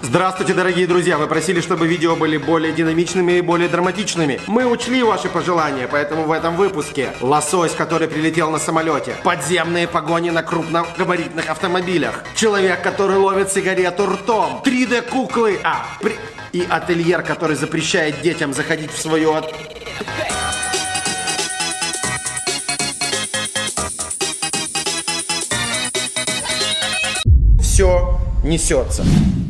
Здравствуйте, дорогие друзья! Вы просили, чтобы видео были более динамичными и более драматичными. Мы учли ваши пожелания, поэтому в этом выпуске лосось, который прилетел на самолете, подземные погони на крупногабаритных автомобилях, человек, который ловит сигарету ртом, 3D-куклы, и ательер, который запрещает детям заходить в свою Все несется.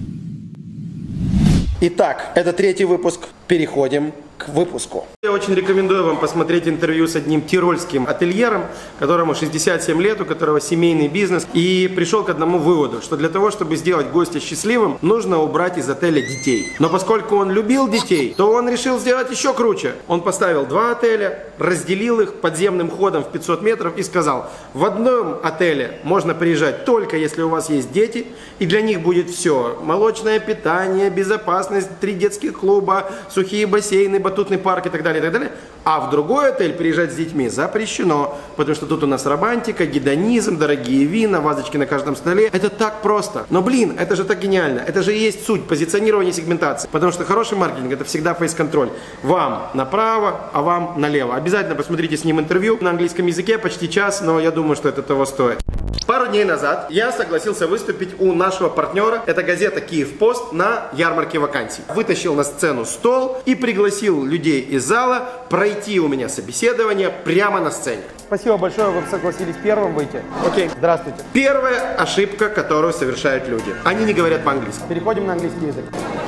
Итак, это третий выпуск. Переходим к выпуску. Я очень рекомендую вам посмотреть интервью с одним тирольским ательером, которому 67 лет, у которого семейный бизнес, и пришел к одному выводу, что для того, чтобы сделать гостя счастливым, нужно убрать из отеля детей. Но поскольку он любил детей, то он решил сделать еще круче. Он поставил 2 отеля, разделил их подземным ходом в 500 метров и сказал: в одном отеле можно приезжать только если у вас есть дети, и для них будет все: молочное питание, безопасность, 3 детских клуба, сухие бассейны, батутный парк и так далее, и так далее. А в другой отель приезжать с детьми запрещено, потому что тут у нас романтика, гедонизм, дорогие вина, вазочки на каждом столе. Это так просто. Но блин, это же так гениально. Это же и есть суть позиционирования сегментации. Потому что хороший маркетинг — это всегда фейс-контроль. Вам направо, а вам налево. Обязательно посмотрите с ним интервью на английском языке, почти час, но я думаю, что это того стоит. Пару дней назад я согласился выступить у нашего партнера, это газета «Киевпост», на ярмарке вакансий. Вытащил на сцену стол и пригласил людей из зала пройти у меня собеседование прямо на сцене. Спасибо большое, вы согласились первым выйти. Окей. Здравствуйте. Первая ошибка, которую совершают люди. Они не говорят по-английски. Переходим на английский язык.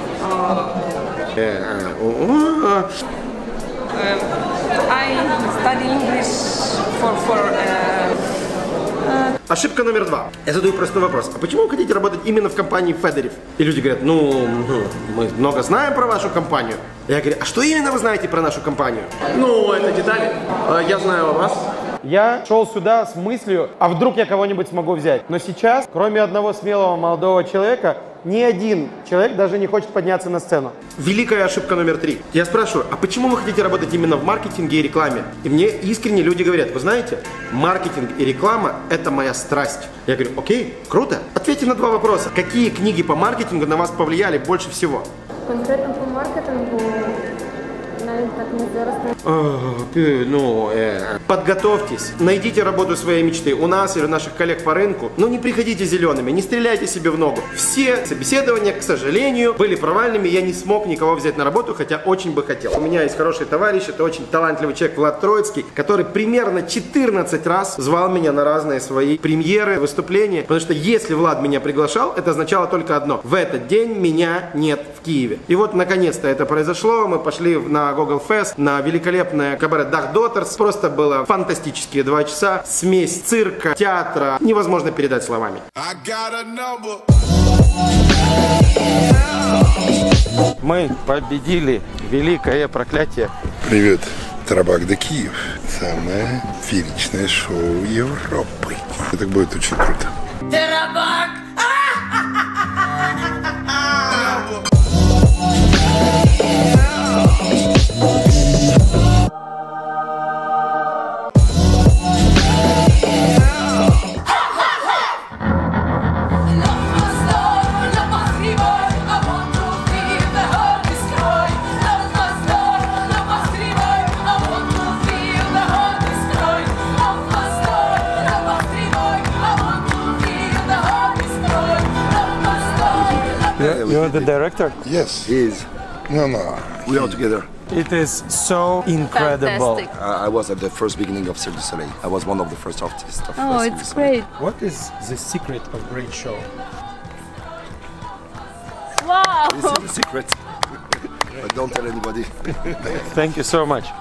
I study English Ошибка номер 2. Я задаю простой вопрос. А почему вы хотите работать именно в компании Федерев? И люди говорят: ну, мы много знаем про вашу компанию. Я говорю: а что именно вы знаете про нашу компанию? Ну, это детали. Я знаю о вас. Я шел сюда с мыслью, а вдруг я кого-нибудь смогу взять. Но сейчас, кроме одного смелого молодого человека, ни один человек даже не хочет подняться на сцену. Великая ошибка номер 3. Я спрашиваю: а почему вы хотите работать именно в маркетинге и рекламе? И мне искренне люди говорят: вы знаете, маркетинг и реклама — это моя страсть. Я говорю: окей, круто. Ответьте на 2 вопроса. Какие книги по маркетингу на вас повлияли больше всего? Конкретно по маркетингу, навіть так не зараз. Подготовьтесь, найдите работу своей мечты у нас или у наших коллег по рынку, но не приходите зелеными, не стреляйте себе в ногу. Все собеседования, к сожалению, были провальными, я не смог никого взять на работу, хотя очень бы хотел. У меня есть хороший товарищ, это очень талантливый человек Влад Троицкий, который примерно 14 раз звал меня на разные свои премьеры, выступления, потому что если Влад меня приглашал, это означало только одно: в этот день меня нет в Киеве. И вот наконец-то это произошло, мы пошли на Google Fest, на великолепное кабаре Duck Daughters. Просто было фантастические 2 часа. Смесь цирка, театра. Невозможно передать словами. Мы победили великое проклятие. Привет, Тарабак де Киев. Самое фееричное шоу Европы. Это будет очень круто. Тарабак! You're the director? Yes, he is. No. We are together. It is so incredible. Fantastic. I was at the first beginning of Cirque du Soleil. I was one of the first artists of Oh, Cirque du it's Soleil. great. What is the secret of great show? Wow! This is the secret. But don't tell anybody. Thank you so much.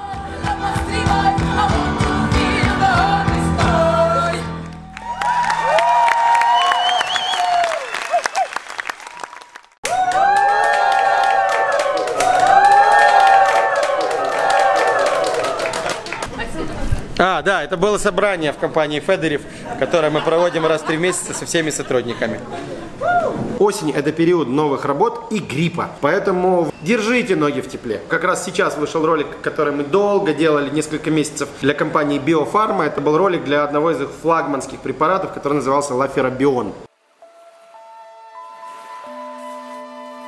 Да, это было собрание в компании Федерев, которое мы проводим раз в 3 месяца со всеми сотрудниками. Осень — это период новых работ и гриппа, поэтому держите ноги в тепле. Как раз сейчас вышел ролик, который мы долго делали, несколько месяцев, для компании Биофарма. Это был ролик для одного из их флагманских препаратов, который назывался Лаферабион.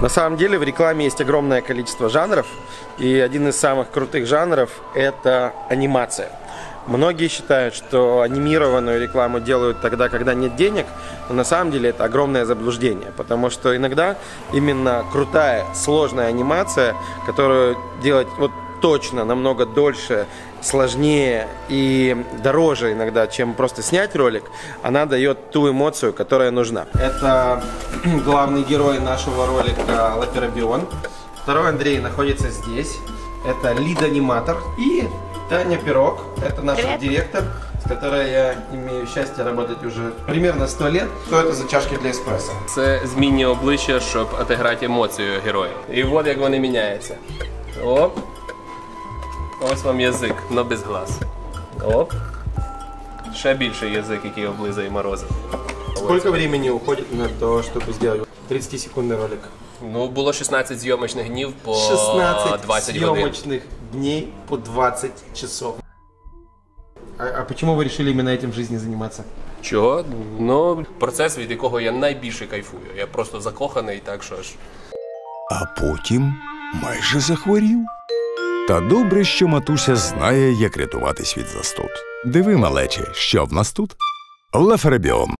На самом деле в рекламе есть огромное количество жанров, и один из самых крутых жанров – это анимация. Многие считают, что анимированную рекламу делают тогда, когда нет денег, но на самом деле это огромное заблуждение, потому что иногда именно крутая, сложная анимация, которую делать вот точно намного дольше, сложнее и дороже иногда, чем просто снять ролик, она дает ту эмоцию, которая нужна. Это главный герой нашего ролика Лаперобион. Второй Андрей находится здесь. Это лид-аниматор. И Таня Пирог. Это наш директор, с которой я имею счастье работать уже примерно 100 лет. Что это за чашки для еспресо? Це змінює обличчя, щоб отиграти емоцію героя. І от як вони міняються. Оп. Ось вам язик, но без глаз. Оп. Ще більше язик, який облизує морозив. Сколько времени уходит на то, чтобы сделать 30-секундный ролик? Ну, було 16 зйомочних днів по 16 20 годин. съемочных дней по 20 часов. А почему вы решили именно этим в жизни заниматься? Чого? Ну, процес, від якого я найбільше кайфую. Я просто закоханий, так що ж. А потім майже захворів. Та добре, що матуся знає, як рятуватись від застуд. Диви, малече, що в нас тут? Лаферебіон.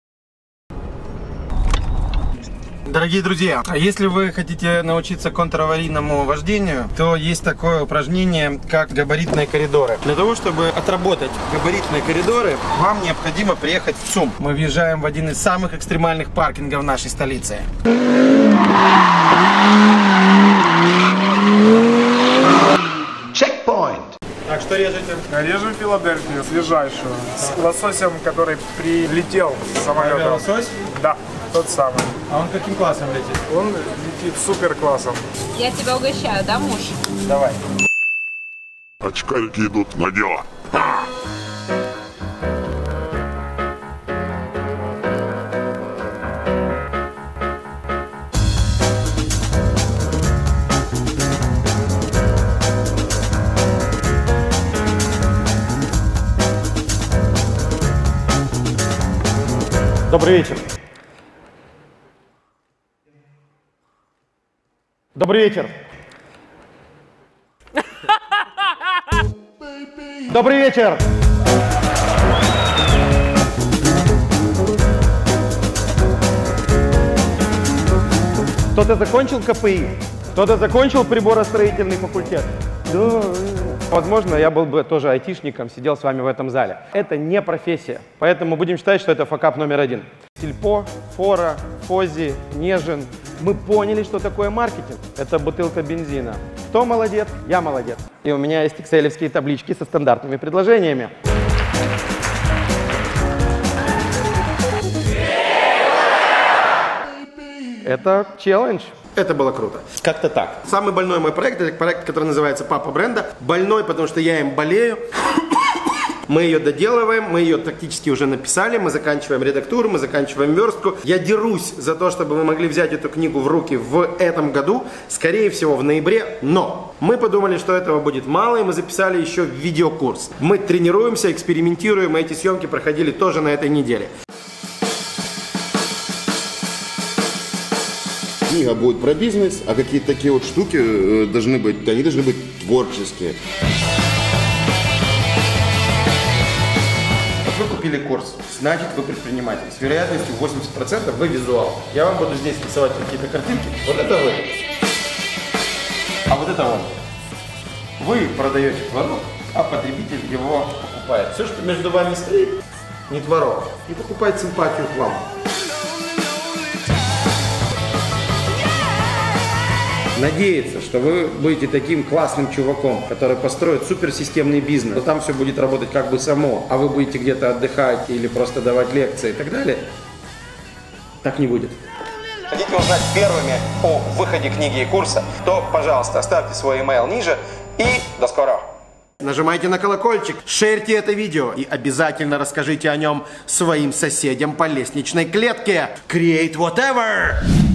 Дорогие друзья, если вы хотите научиться контраварийному вождению, то есть такое упражнение, как габаритные коридоры. Для того, чтобы отработать габаритные коридоры, вам необходимо приехать в ЦУМ. Мы въезжаем в один из самых экстремальных паркингов нашей столицы. Чекпоинт. Так, что режете? Режу Филадельфию, свежайшую, с лососем, который прилетел с самолета. Лосось? Да, тот самый. А он каким классом летит? Он летит супер классом. Я тебя угощаю, да, муж? Давай. Очкарики идут на дело. Добрый вечер. Добрый вечер. Добрый вечер. Кто-то закончил КПИ? Кто-то закончил приборостроительный факультет? Да. Возможно, я был бы тоже айтишником, сидел с вами в этом зале. Это не профессия, поэтому будем считать, что это факап номер один. Сельпо, Фора, Фози, Нежин. Мы поняли, что такое маркетинг. Это бутылка бензина. Кто молодец? Я молодец. И у меня есть экселевские таблички со стандартными предложениями. Это челлендж. Это было круто. Как-то так. Самый больной мой проект, это проект, который называется «Папа бренда». Больной, потому что я им болею. Мы ее доделываем, мы ее тактически уже написали, мы заканчиваем редактуру, мы заканчиваем верстку. Я дерусь за то, чтобы мы могли взять эту книгу в руки в этом году, скорее всего в ноябре, но мы подумали, что этого будет мало, и мы записали еще видеокурс. Мы тренируемся, экспериментируем, и эти съемки проходили тоже на этой неделе. Книга будет про бизнес, а какие-то такие вот штуки должны быть, они должны быть творческие. Вы купили курс, значит вы предприниматель. С вероятностью 80% вы визуал. Я вам буду здесь рисовать какие-то картинки. Вот это вы. А вот это он. Вы продаете творог, а потребитель его покупает. Все, что между вами стоит, не творог, и покупает симпатию к вам. Надеяться, что вы будете таким классным чуваком, который построит суперсистемный бизнес, но там все будет работать как бы само, а вы будете где-то отдыхать или просто давать лекции и так далее, так не будет. Хотите узнать первыми о выходе книги и курса, то, пожалуйста, оставьте свой email ниже и до скорого. Нажимайте на колокольчик, шерьте это видео и обязательно расскажите о нем своим соседям по лестничной клетке. Create whatever!